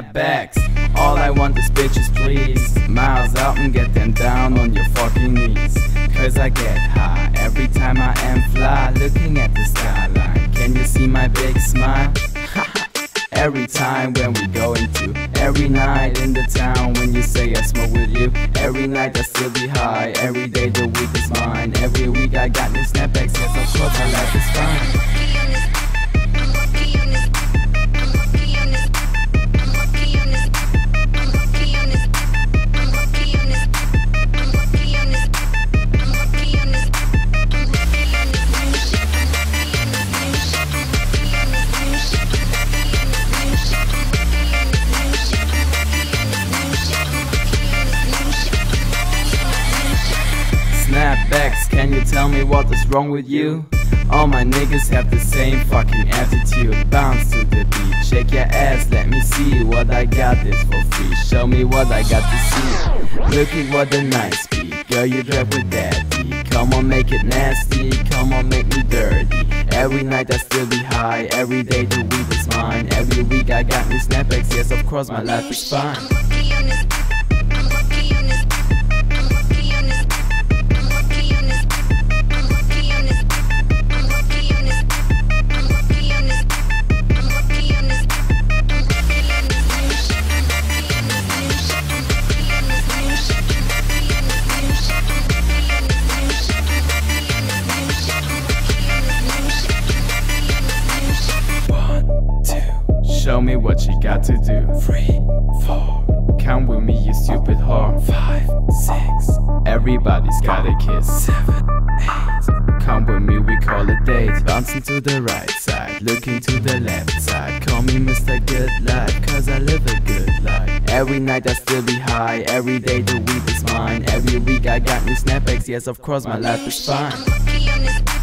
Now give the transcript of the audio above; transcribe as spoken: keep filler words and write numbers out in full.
Snapbacks. All I want is bitches, please. Miles out and get them down on your fucking knees. Cause I get high every time I am fly, looking at the skyline. Can you see my big smile? Every time when we go into, every night in the town when you say I smoke with you. Every night I still be high, every day the week is mine. Every week I got new snapbacks, yes of course my life is fine. Snapbacks, can you tell me what is wrong with you? All my niggas have the same fucking attitude. Bounce to the beat, shake your ass, let me see what I got this for free. Show me what I got to see. Look at what a nice beat, girl you drop with that beat. Come on make it nasty, come on make me dirty. Every night I still be high, every day the week is mine. Every week I got new snapbacks, yes of course my life is fine. Show me what you got to do. Three, four. Come with me, you stupid whore. Five, six. Everybody's got a kiss. Seven, eight. Come with me, we call it date. Bouncing to the right side, looking to the left side. Call me Mister Good Life, cause I live a good life. Every night I still be high, every day the week is mine. Every week I got new snapbacks, yes of course my life is fine.